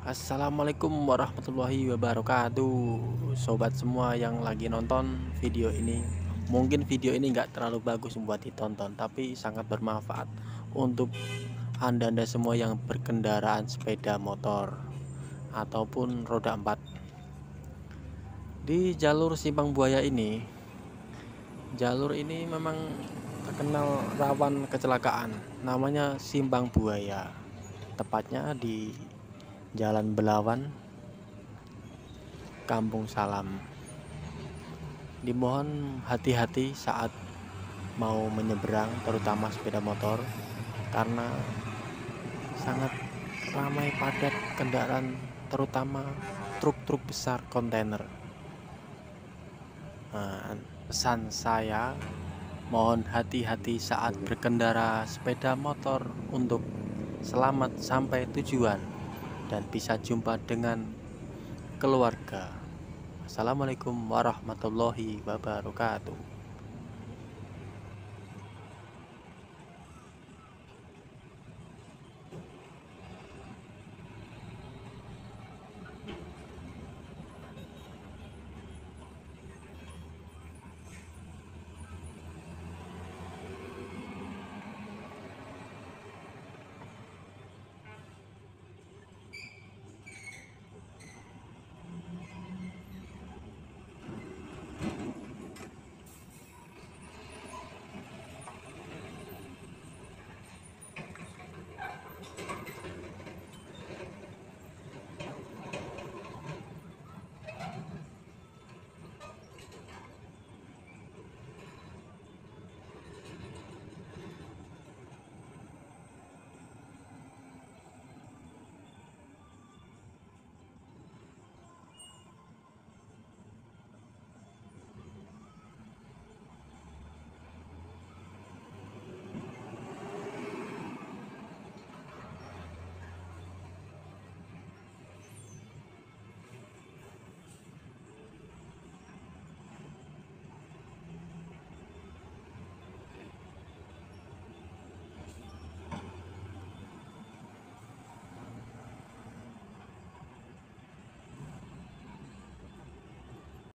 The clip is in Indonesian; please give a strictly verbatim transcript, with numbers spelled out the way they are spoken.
Assalamualaikum warahmatullahi wabarakatuh. Sobat semua yang lagi nonton video ini, mungkin video ini nggak terlalu bagus buat ditonton, tapi sangat bermanfaat untuk anda-anda semua yang berkendaraan sepeda motor ataupun roda empat. Di jalur Simpang Buaya ini, jalur ini memang terkenal rawan kecelakaan. Namanya Simpang Buaya, tepatnya di Jalan Belawan, Kampung Salam. Dimohon hati-hati saat mau menyeberang, terutama sepeda motor, karena sangat ramai padat kendaraan, terutama truk-truk besar kontainer. Nah, pesan saya, mohon hati-hati saat berkendara sepeda motor untuk selamat sampai tujuan dan bisa jumpa dengan keluarga. Assalamualaikum warahmatullahi wabarakatuh.